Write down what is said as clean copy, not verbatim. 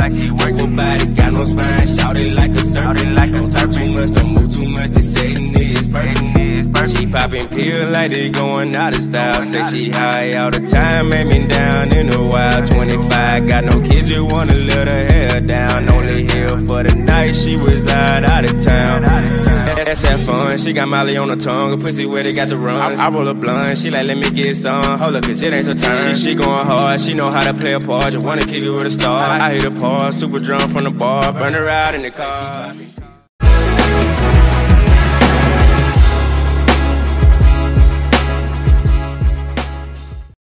Work your body, got no spine, shout it like a serpent. Don't talk too much, don't move too much, this setting is perfect. She popping pills like they going out of style. Say she high all the time, make me down in a while. 25, got no kids, you wanna let her hair down. Only here for the night, she was out of town. That's that fun, she got Molly on her tongue. A pussy where they got the runs. I roll a blunt, she like, let me get some. Hold up, cause it ain't her turn. She going hard, she know how to play a part. Just wanna kick it with a star. I hit a pause, super drunk from the bar. Burn her out in the car.